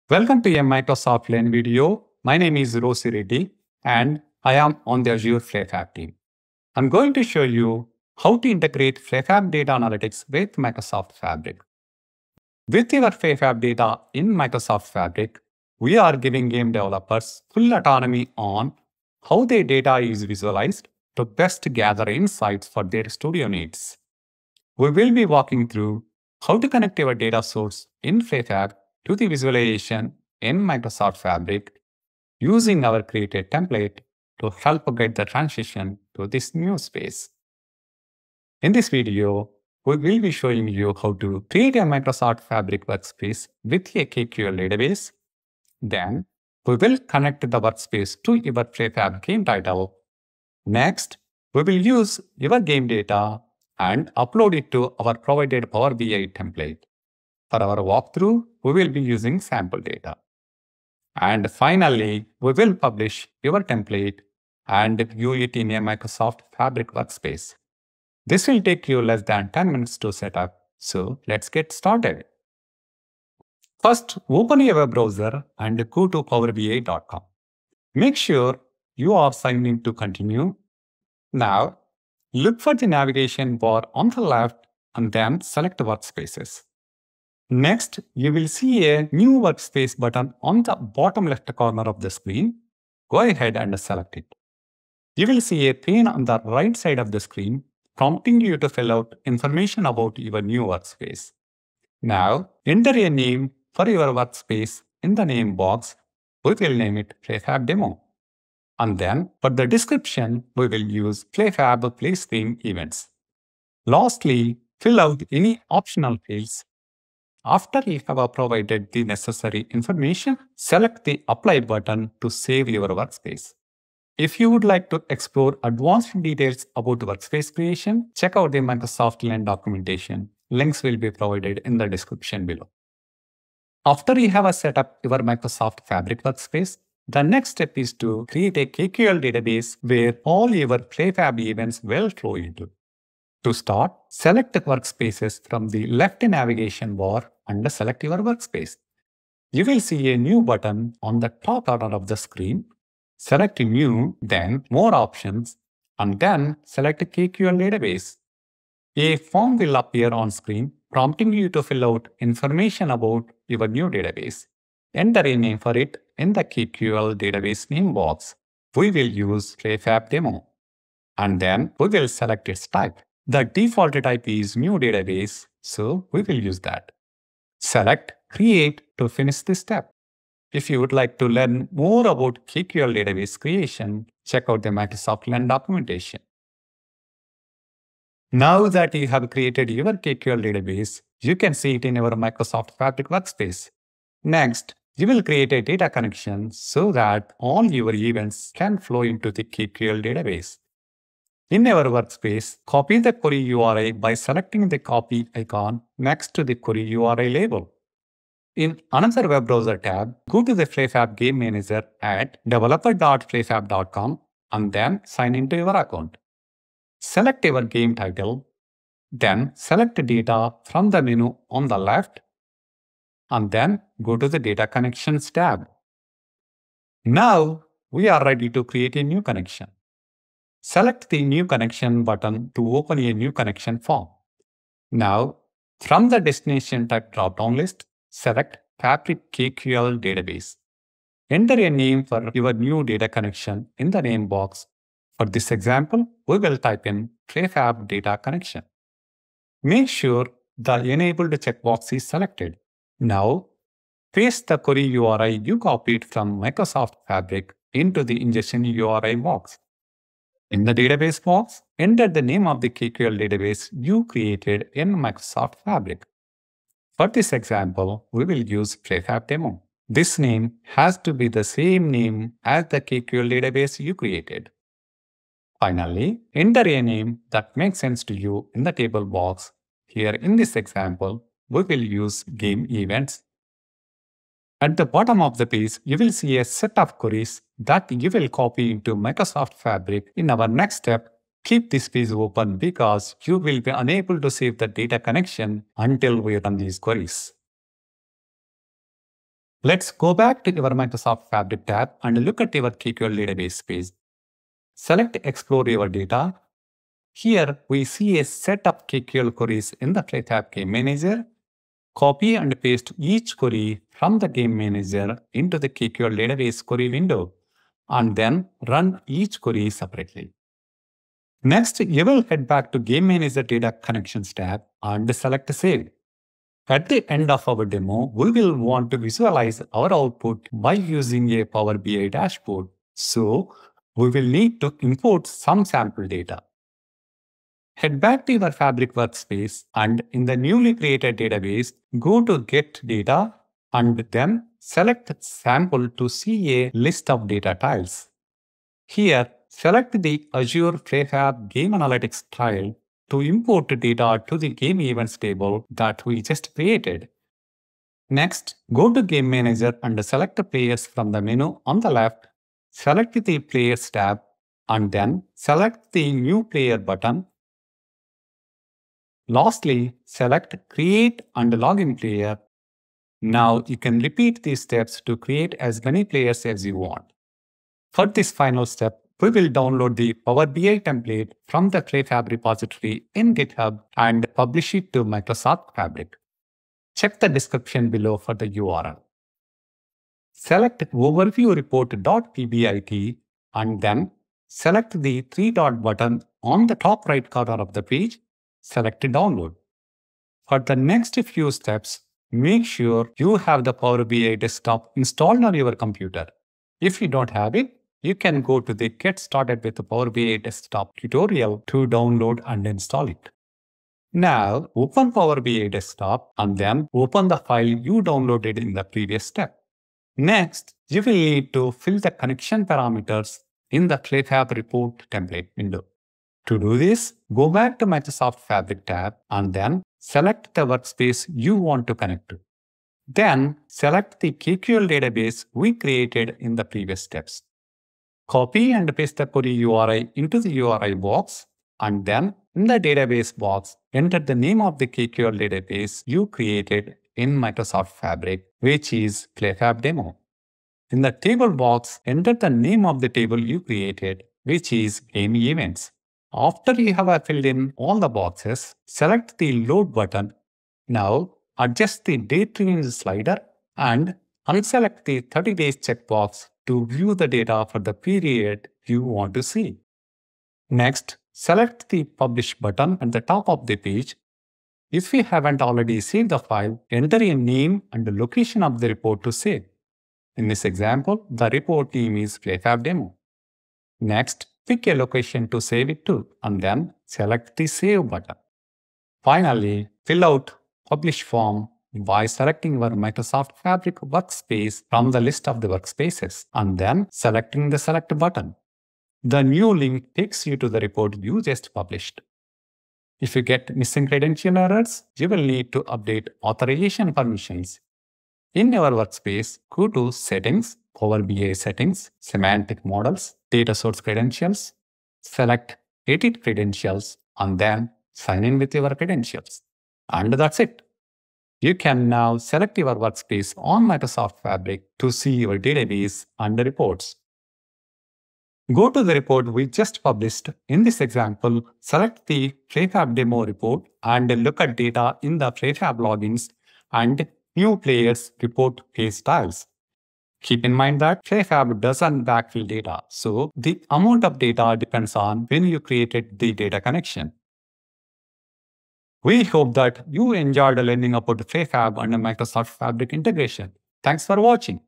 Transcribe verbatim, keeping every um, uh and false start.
Welcome to a Microsoft Learn video. My name is Rosi Reddy and I am on the Azure PlayFab team. I'm going to show you how to integrate PlayFab data analytics with Microsoft Fabric. With your PlayFab data in Microsoft Fabric, we are giving game developers full autonomy on how their data is visualized to best gather insights for their studio needs. We will be walking through how to connect your data source in PlayFab to the visualization in Microsoft Fabric using our created template to help guide the transition to this new space. In this video, we will be showing you how to create a Microsoft Fabric workspace with a K Q L database. Then, we will connect the workspace to your PlayFab game title. Next, we will use your game data and upload it to our provided Power B I template. For our walkthrough, we will be using sample data. And finally, we will publish your template and view it in a Microsoft Fabric workspace. This will take you less than ten minutes to set up, so let's get started. First, open your web browser and go to power B I dot com. Make sure you are signed in to continue. Now, look for the navigation bar on the left and then select Workspaces. Next, you will see a New Workspace button on the bottom left corner of the screen. Go ahead and select it. You will see a pane on the right side of the screen prompting you to fill out information about your new workspace. Now, enter a name for your workspace in the name box. We will name it PlayFab Demo. And then, for the description, we will use PlayFab PlayStream events. Lastly, fill out any optional fields. After you have provided the necessary information, select the Apply button to save your workspace. If you would like to explore advanced details about workspace creation, check out the Microsoft Learn documentation. Links will be provided in the description below. After you have set up your Microsoft Fabric workspace, the next step is to create a K Q L database where all your PlayFab events will flow into. To start, select the workspaces from the left navigation bar and select your workspace. You will see a new button on the top corner of the screen. Select New, then More Options, and then select K Q L Database. A form will appear on screen, prompting you to fill out information about your new database. Enter a name for it in the K Q L database name box. We will use PlayFab Demo. And then we will select its type. The default type is New Database, so we will use that. Select Create to finish this step. If you would like to learn more about K Q L database creation, check out the Microsoft Learn documentation. Now that you have created your K Q L database, you can see it in your Microsoft Fabric workspace. Next, you will create a data connection so that all your events can flow into the K Q L database. In your workspace, copy the query U R I by selecting the copy icon next to the query U R I label. In another web browser tab, go to the PlayFab Game Manager at developer dot playfab dot com and then sign into your account. Select your game title, then select data from the menu on the left, and then go to the Data Connections tab. Now, we are ready to create a new connection. Select the New Connection button to open a new connection form. Now, from the Destination Type drop-down list, select Fabric K Q L Database. Enter a name for your new data connection in the name box. For this example, we will type in PlayFab Data Connection. Make sure the Enabled checkbox is selected. Now, paste the query U R I you copied from Microsoft Fabric into the ingestion U R I box. In the database box, enter the name of the K Q L database you created in Microsoft Fabric. For this example, we will use PlayFab Demo. This name has to be the same name as the K Q L database you created. Finally, enter a name that makes sense to you in the table box. Here in this example, we will use Game Events. At the bottom of the page, you will see a set of queries that you will copy into Microsoft Fabric. In our next step, keep this page open because you will be unable to save the data connection until we run these queries. Let's go back to your Microsoft Fabric tab and look at your K Q L database page. Select Explore Your Data. Here we see a set of K Q L queries in the PlayFab Game Manager. Copy and paste each query from the Game Manager into the K Q L database query window, and then run each query separately. Next, you will head back to Game Manager Data Connections tab and select Save. At the end of our demo, we will want to visualize our output by using a Power B I dashboard. So, we will need to import some sample data. Head back to your Fabric workspace and in the newly created database, go to Get Data and then select Sample to see a list of data tiles. Here, select the Azure PlayFab Game Analytics tile to import data to the Game Events table that we just created. Next, go to Game Manager and select the players from the menu on the left. Select the Players tab and then select the New Player button. Lastly, select Create and Login Player. Now you can repeat these steps to create as many players as you want. For this final step, we will download the Power B I template from the PlayFab repository in GitHub and publish it to Microsoft Fabric. Check the description below for the U R L. Select Overview Report.pbit and then select the three-dot button on the top right corner of the page. Select Download. For the next few steps, make sure you have the Power B I desktop installed on your computer. If you don't have it, you can go to the Get Started with the Power B I Desktop tutorial to download and install it. Now, open Power B I Desktop and then open the file you downloaded in the previous step. Next, you will need to fill the connection parameters in the PlayFab report template window. To do this, go back to Microsoft Fabric tab and then select the workspace you want to connect to. Then, select the K Q L database we created in the previous steps. Copy and paste the query U R I into the U R I box, and then in the database box, enter the name of the K Q L database you created in Microsoft Fabric, which is PlayFab Demo. In the table box, enter the name of the table you created, which is Game Events. After you have filled in all the boxes, select the Load button. Now, adjust the Date Range slider and unselect the thirty days checkbox to view the data for the period you want to see. Next, select the Publish button at the top of the page. If you haven't already saved the file, enter a name and the location of the report to save. In this example, the report name is PlayFab Demo. Next, pick a location to save it to, and then select the Save button. Finally, fill out Publish form by selecting your Microsoft Fabric workspace from the list of the workspaces, and then selecting the Select button. The new link takes you to the report you just published. If you get missing credential errors, you will need to update authorization permissions. In your workspace, go to Settings, Power B I Settings, Semantic Models, Data Source Credentials, select Edit Credentials, and then sign in with your credentials. And that's it. You can now select your workspace on Microsoft Fabric to see your database and the reports. Go to the report we just published. In this example, select the PlayFab Demo report and look at data in the PlayFab logins and New Players report page tiles. Keep in mind that PlayFab doesn't backfill data, so the amount of data depends on when you created the data connection. We hope that you enjoyed learning about PlayFab and Microsoft Fabric integration. Thanks for watching.